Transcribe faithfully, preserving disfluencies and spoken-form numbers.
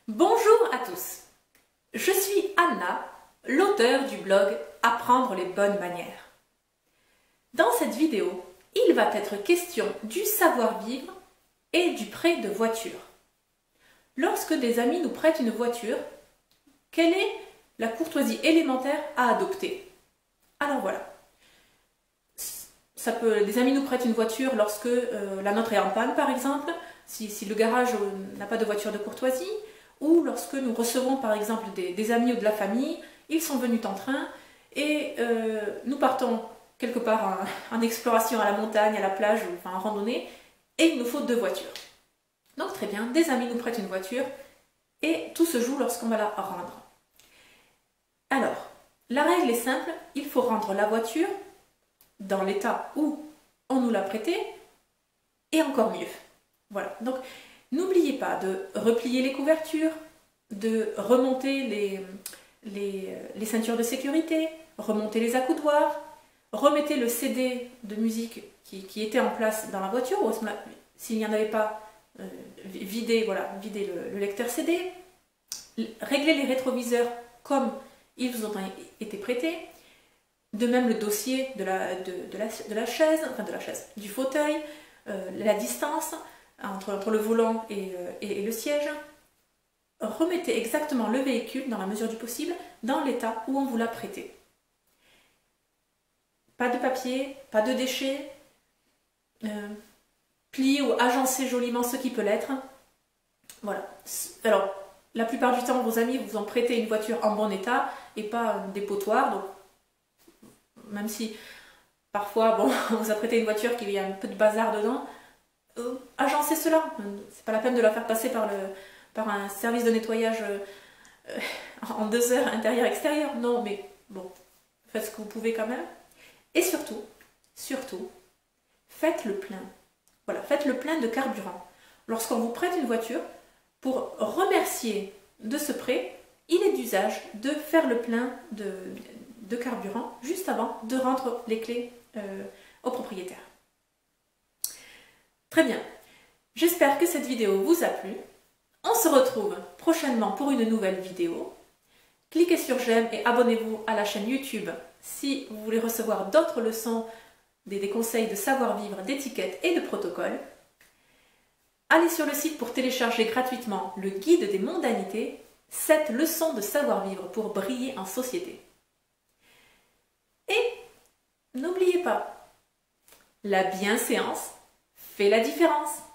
Bonjour à tous, je suis Anna, l'auteure du blog Apprendre les bonnes manières. Dans cette vidéo, il va être question du savoir-vivre et du prêt de voiture. Lorsque des amis nous prêtent une voiture, quelle est la courtoisie élémentaire à adopter? Alors voilà, ça peut, des amis nous prêtent une voiture lorsque euh, la nôtre est en panne par exemple, si, si le garage n'a pas de voiture de courtoisie, ou lorsque nous recevons par exemple des, des amis ou de la famille, ils sont venus en train et euh, nous partons quelque part en, en exploration à la montagne, à la plage, ou enfin en randonnée, et il nous faut deux voitures. Donc très bien, des amis nous prêtent une voiture et tout se joue lorsqu'on va la rendre. Alors, la règle est simple, il faut rendre la voiture dans l'état où on nous l'a prêtée et encore mieux. Voilà, donc n'oubliez pas de replier les couvertures, de remonter les, les, les ceintures de sécurité, remonter les accoudoirs, remettez le C D de musique qui, qui était en place dans la voiture, ou s'il n'y en avait pas, euh, videz, voilà, videz le, le lecteur C D, réglez les rétroviseurs comme ils vous ont été prêtés, de même le dossier de la, de, de la, de la chaise, enfin de la chaise, du fauteuil, euh, la distance entre, entre le volant et, euh, et, et le siège. Remettez exactement le véhicule, dans la mesure du possible, dans l'état où on vous l'a prêté. Pas de papier, pas de déchets, euh, plier ou agencer joliment ce qui peut l'être. Voilà. Alors, la plupart du temps, vos amis vous ont prêté une voiture en bon état et pas un dépotoir. Donc, même si parfois, bon, on vous a prêté une voiture qui a un peu de bazar dedans, euh, agencez cela. C'est pas la peine de la faire passer par, le, par un service de nettoyage euh, en deux heures intérieur-extérieur. Non, mais bon, faites ce que vous pouvez quand même. Et surtout, surtout, faites le plein. Voilà, faites le plein de carburant. Lorsqu'on vous prête une voiture, pour remercier de ce prêt, il est d'usage de faire le plein de, de carburant juste avant de rendre les clés euh, au propriétaire. Très bien, j'espère que cette vidéo vous a plu. On se retrouve prochainement pour une nouvelle vidéo. Cliquez sur j'aime et abonnez-vous à la chaîne YouTube si vous voulez recevoir d'autres leçons, des, des conseils de savoir-vivre, d'étiquette et de protocole. Allez sur le site pour télécharger gratuitement le guide des mondanités, sept leçons de savoir-vivre pour briller en société. Et n'oubliez pas, la bienséance fait la différence.